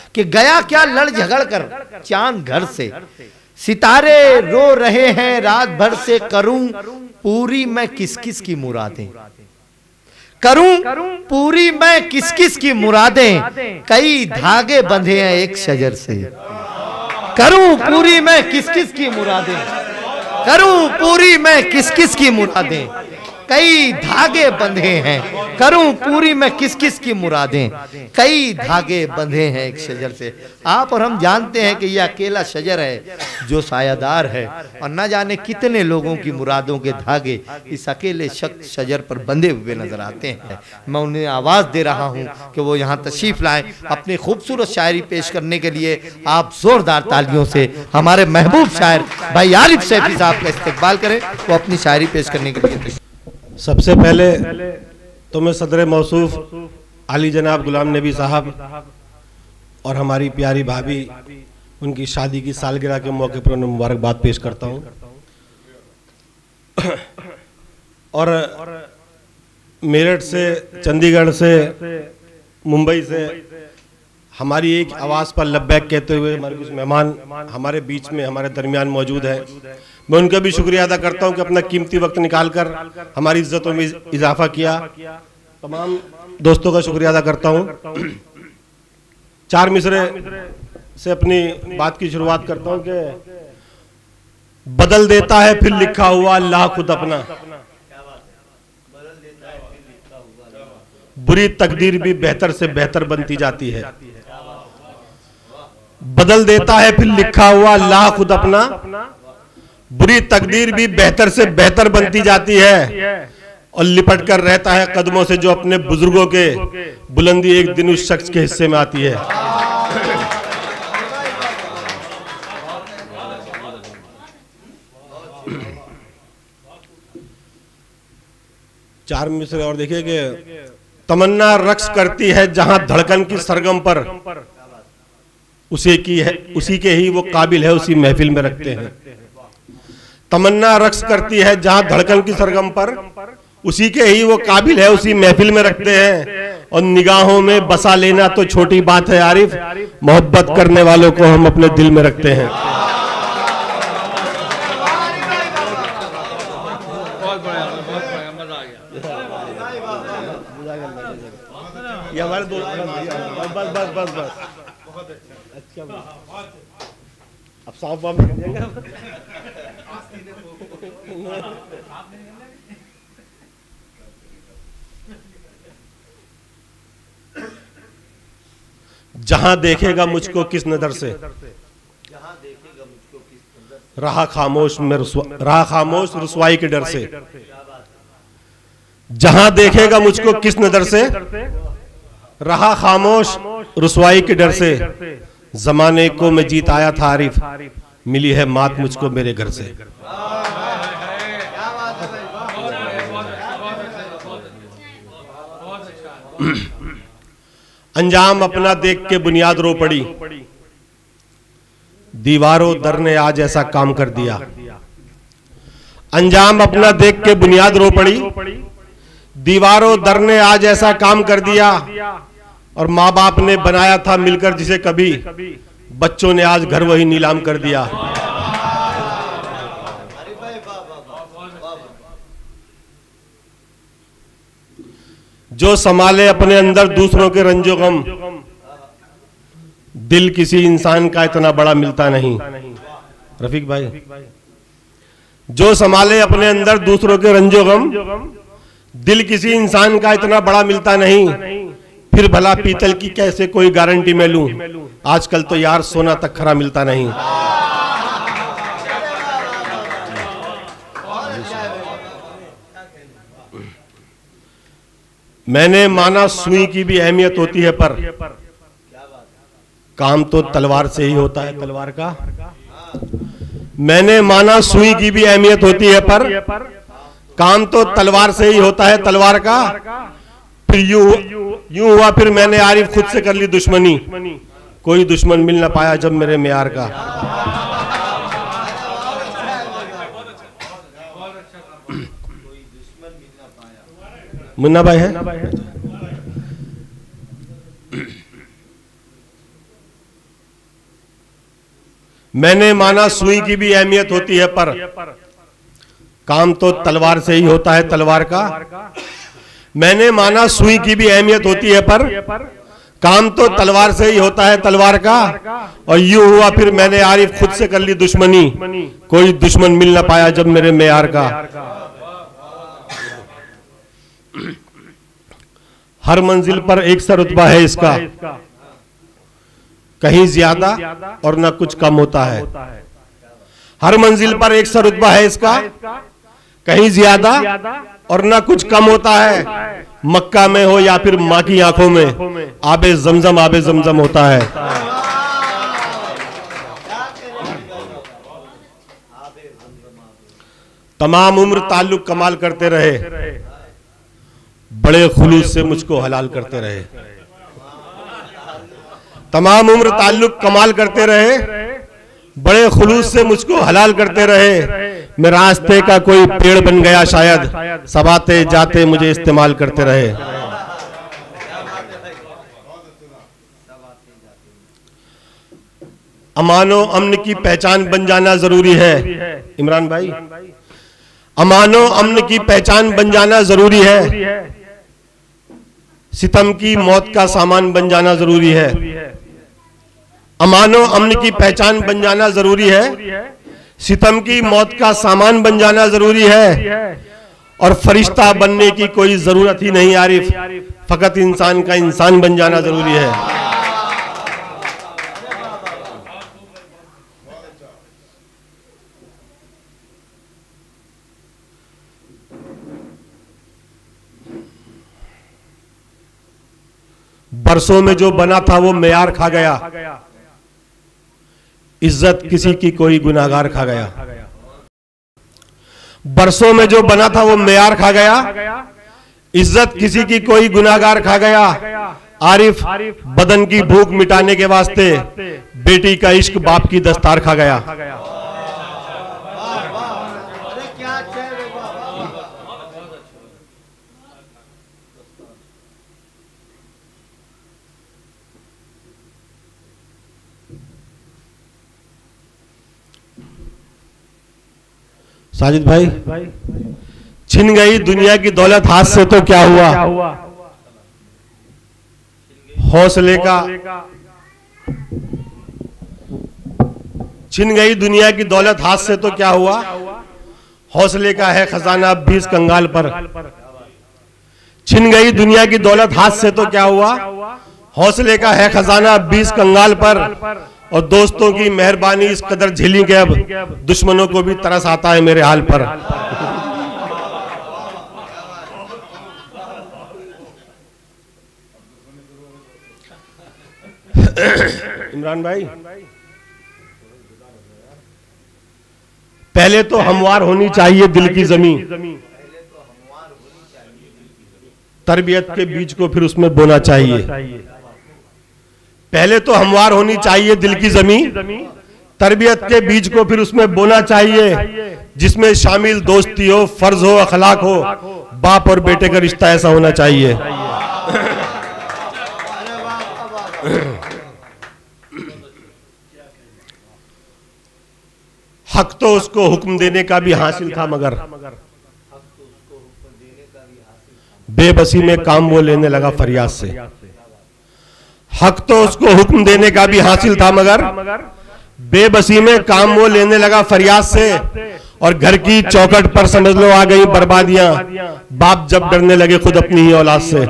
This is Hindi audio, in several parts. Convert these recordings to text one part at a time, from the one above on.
कि गया क्या लड़ झगड़ कर चांद घर से, सितारे रो रहे हैं रात भर से, करूं पूरी मैं किस किस की मुरादें, करूं पूरी मैं किस किस की मुरादें, कई धागे बंधे हैं एक शजर से, करूं पूरी मैं किस किस की मुरादें, करूं पूरी मैं किस किस की मुरादें, कई धागे बंधे हैं, करूं पूरी मैं किस किस की मुरादें, कई धागे बंधे हैं एक शजर से। आप और हम जानते हैं कि यह अकेला शजर है जो सायादार है, और न जाने कितने लोगों की मुरादों के धागे इस अकेले शजर पर बंधे हुए नजर आते हैं। मैं उन्हें आवाज़ दे रहा हूं कि वो यहाँ तशरीफ़ लाएं, अपनी खूबसूरत शायरी पेश करने के लिए आप जोरदार तालियों से हमारे महबूब शायर भाई आरिफ सैफी साहब का इस्तकबाल करें। वो अपनी शायरी पेश करने के लिए। सबसे पहले तो मैं सदर मौसूफ अली जनाब गुलाम नबी साहब और हमारी प्यारी भाभी उनकी शादी की सालगिरह के मौके पर उन्हें मुबारकबाद पेश करता हूं। और मेरठ से, चंडीगढ़ से, मुंबई से हमारी एक आवाज़ पर लब्बैक कहते हुए हमारे कुछ मेहमान हमारे बीच में, हमारे दरमियान मौजूद हैं। मैं उनका भी शुक्रिया अदा करता हूं कि अपना कीमती वक्त निकालकर हमारी इज्जतों में इजाफा किया। तमाम दोस्तों का शुक्रिया अदा करता हूं। चार मिसरे से अपनी बात की शुरुआत करता हूं कि बदल देता है फिर लिखा हुआ अल्लाह खुद अपना, बुरी तकदीर भी बेहतर से बेहतर बनती जाती है। बदल देता है फिर लिखा हुआ अल्लाह खुद अपना, बुरी तकदीर भी बेहतर से बेहतर बनती जाती है, और लिपट कर रहता है कदमों से जो अपने बुजुर्गों के, बुलंदी एक दिन उस शख्स के हिस्से में आती है। चार मिसरे और देखिए कि तमन्ना रक्स करती है जहां धड़कन की सरगम पर, उसी के ही वो काबिल है उसी महफिल में रखते हैं। तमन्ना रक्स करती है जहां धड़कन की सरगम पर, उसी के ही वो काबिल है उसी महफिल में रखते हैं। और निगाहों में बसा लेना तो छोटी बात है आरिफ, मोहब्बत करने वालों को हम अपने दिल में रखते हैं। ये हमारे दोस्त बस अच्छा, अब साफ वाफ कर देंगे। जहां देखेगा मुझको किस नजर से, रहा खामोश रुसवाई के डर से। जहां देखेगा मुझको किस नजर से, रहा खामोश रुसवाई के डर से। जमाने को मैं जीत आया था आरिफ, मिली है मात मुझको मेरे घर से। अंजाम अपना देख के बुनियाद रो पड़ी, दीवारों दर ने आज ऐसा काम कर दिया। अंजाम अपना देख के बुनियाद रो पड़ी, दीवारों दर ने आज ऐसा काम कर दिया। और माँ बाप ने बनाया था मिलकर जिसे कभी, बच्चों ने आज घर वही नीलाम कर दिया। जो संभाले अपने अंदर दूसरों के रंजो गम, दिल किसी इंसान का इतना बड़ा मिलता नहीं। रफीक भाई, जो संभाले अपने अंदर दूसरों के रंजो गम, दिल किसी इंसान का इतना बड़ा मिलता नहीं। फिर भला पीतल की कैसे कोई गारंटी मैं लूं, आजकल तो यार सोना तक खरा मिलता नहीं। मैंने माना सुई की भी अहमियत होती है, पर काम तो तलवार से ही होता है तलवार का। मैंने माना सुई की भी अहमियत होती है, पर काम तो तलवार से ही होता है तलवार का। फिर यूं हुआ फिर मैंने आरिफ खुद से कर ली दुश्मनी, कोई दुश्मन मिल ना पाया जब मेरे म्यार का। मुन्ना भाई है, मैंने माना सुई की भी अहमियत होती है, पर काम तो तलवार से ही होता है तलवार का। मैंने माना सुई की भी अहमियत होती है, पर काम तो तलवार से ही होता है तलवार का। और यूं हुआ फिर मैंने आरिफ खुद से कर ली दुश्मनी, कोई दुश्मन मिल ना पाया जब मेरे मेयार का। हर मंजिल पर एक सा रुतबा है इसका, कहीं ज्यादा और न कुछ कम होता है। हर मंजिल पर एक सा रुतबा है इसका, कहीं ज्यादा और न कुछ कम होता है। मक्का में हो या फिर माँ की आंखों में, आबे जमजम होता है। तमाम उम्र ताल्लुक कमाल करते रहे, बड़े खुलूस से मुझको हलाल करते रहे। तमाम उम्र ताल्लुक कमाल करते रहे, बड़े खुलूस से मुझको हलाल करते रहे। मैं रास्ते का कोई पेड़ बन गया शायद, सब आते जाते मुझे इस्तेमाल करते रहे। अमानो अमन की पहचान बन जाना जरूरी है। इमरान भाई, अमानो अमन की पहचान बन जाना जरूरी है। सितम की मौत का सामान बन जाना जरूरी है। अमानो अमन की पहचान बन जाना जरूरी है। सितम की मौत का सामान बन जाना जरूरी है। और फरिश्ता बनने की कोई जरूरत ही नहीं आरिफ, फकत इंसान का इंसान बन जाना जरूरी है। बरसों में जो बना था वो मेयार खा गया, इज्जत किसी की कोई गुनाहगार खा गया। बरसों में जो बना था वो मेयार खा गया, इज्जत किसी की कोई गुनाहगार खा गया। आरिफ बदन की भूख मिटाने के वास्ते बेटी का इश्क बाप की दस्तार खा गया। साजिद भाई, छिन गई दुनिया की दौलत हाथ से तो क्या हुआ, हौसले का। छिन गई दुनिया की दौलत हाथ से तो क्या हुआ, हौसले का है खजाना अब भी इस कंगाल पर। छिन गई दुनिया की दौलत हाथ से तो क्या हुआ, हौसले का है खजाना अब भी इस कंगाल पर। और दोस्तों की मेहरबानी इस कदर झेली के अब दुश्मनों को भी तरस आता है मेरे हाल पर। इमरान भाई, पहले तो हमवार होनी चाहिए दिल की जमीन, तरबियत के बीज को फिर उसमें बोना चाहिए। पहले तो हमवार होनी चाहिए दिल की जमीन, तरबियत के बीज को फिर उसमें बोना चाहिए, जिसमें शामिल दोस्ती हो, फर्ज हो, अखलाक हो। बाप और बेटे का रिश्ता ऐसा होना चाहिए। हक तो उसको हुक्म देने का भी हासिल था, मगर बेबसी में काम वो लेने लगा फरियाद से। हक तो उसको हुक्म देने का भी हासिल था, मगर बेबसी में काम वो लेने लगा फरियाद से। और घर की चौखट पर समझ लो आ गई बर्बादियां, बाप जब डरने लगे खुद अपनी ही औलाद से।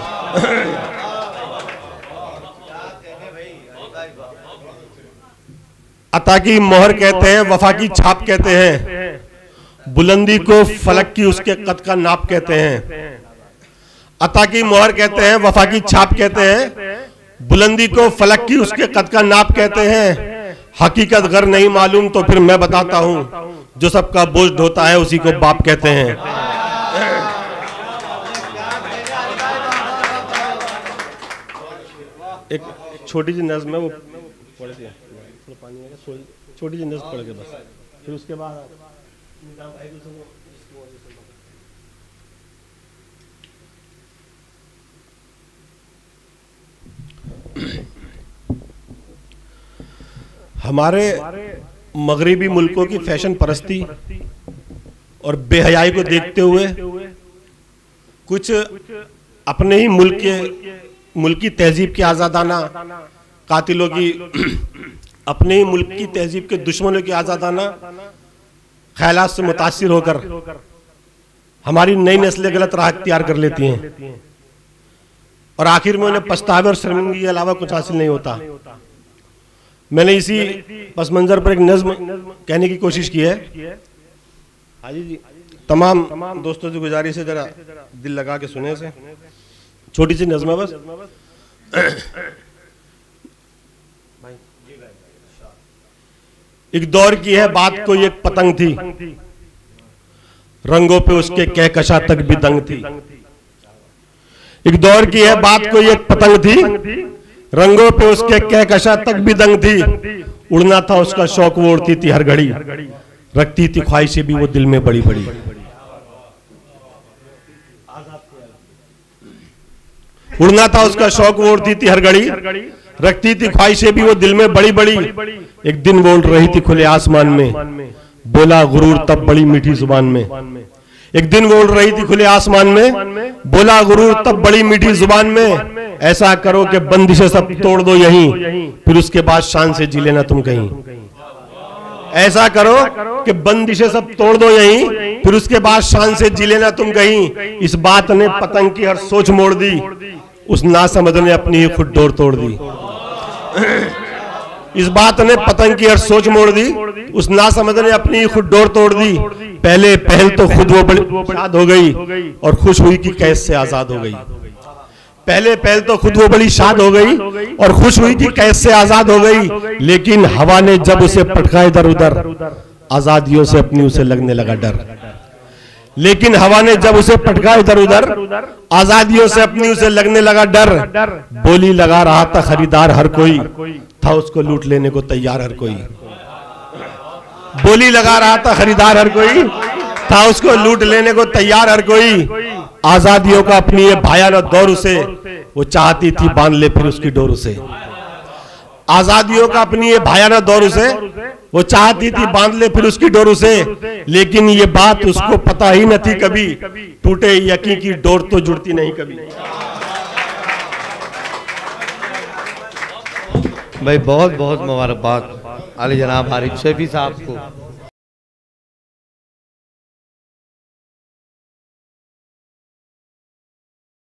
अता की मोहर कहते हैं, वफा की छाप कहते हैं, बुलंदी को फलक की उसके कद का नाप कहते हैं। अता की मोहर कहते हैं, वफा की छाप कहते हैं, बुलंदी को फलक की उसके कद का नाप कहते हैं। हकीकत अगर नहीं मालूम तो फिर मैं बताता हूं, जो सबका बोझ ढोता है उसी को बाप कहते हैं। एक छोटी सी नज़्म है, वो पढ़ के थोड़ा पानी आएगा, छोटी सी नज़्म पढ़ के बस, फिर उसके बाद हमारे मगरिबी मुल्कों की फैशन परस्ती और बेहयाई को देखते हुए कुछ अपने ही मुल्क की तहजीब के आज़ादाना कातिलों की, अपने ही मुल्क की तहजीब के दुश्मनों की आज़ादाना ख्यालात से मुतासिर होकर हमारी नई नस्लें गलत राह इख्तियार कर लेती हैं और आखिर में उन्हें पछतावे और शर्मिंदगी के अलावा कुछ हासिल नहीं होता। मैंने इसी पस मंजर पर एक नज्म कहने की कोशिश की है। हाजी जी, तमाम दोस्तों से गुजारिश है, जरा दिल लगा के सुने से। छोटी सी नज्म है बस। एक दौर की है बात, कोई एक पतंग थी, रंगों पे उसके कहकशा तक भी दंग थी। एक दौर की है बात, कोई एक पतंग थी, रंगों पे उसके कहकशा तक भी दंग थी। उड़ना था उसका शौक, वो उड़ती थी हर घड़ी, रखती थी ख्वाहिशें भी वो दिल में बड़ी बड़ी। उड़ना था उसका शौक, वो उड़ती थी हर घड़ी, रखती थी ख्वाहिशें भी वो दिल में बड़ी बड़ी। एक दिन वो उड़ रही थी खुले आसमान में, बोला गुरूर तब बड़ी मीठी जुबान में। एक दिन वो उड़ रही थी खुले आसमान में, बोला गुरूर तब बड़ी मीठी जुबान में। ऐसा करो कि बंदिशें सब तोड़ दो यहीं, फिर उसके बाद शान से जी लेना तुम कहीं। ऐसा करो कि बंदिशें सब तोड़ दो यहीं, फिर उसके बाद शान से जी लेना तुम कहीं। इस बात ने पतंग की हर सोच मोड़ दी, उस नासमझ ने अपनी ही खुद डोर तोड़ दी। इस बात ने पतंग की हर सोच मोड़ दी, उस नासमझ ने अपनी ही खुद डोर तोड़ दी। पहले पहल तो खुद वो बड़ी शाद हो गई और खुश हुई कि कैद से आजाद हो गई। पहले पहल तो खुद वो बड़ी शाद हो गई और खुश हुई कि कैद से आजाद हो गई। लेकिन हवा ने जब उसे पटका इधर उधर, आजादियों से अपनी उसे लगने लगा डर। लेकिन हवा ने जब उसे पटका इधर उधर, आजादियों से अपनी उसे लगने लगा डर। बोली लगा रहा था खरीदार हर कोई, था उसको लूट लेने को तैयार हर कोई। बोली लगा रहा था खरीदार हर कोई, था उसको लूट लेने को तैयार हर कोई। आजादियों का अपनी ये भयानक दौर उसे, वो चाहती थी बांध ले फिर उसकी डोर उसे। आजादियों का अपनी ये भयानक दौर उसे, वो चाहती थी बांध ले फिर उसकी डोर उसे। लेकिन ये बात उसको पता ही न थी कभी, टूटे यकीन की डोर तो जुड़ती नहीं कभी। भाई बहुत बहुत मुबारकबाद आले जनाब आरिफ शफी साहब को।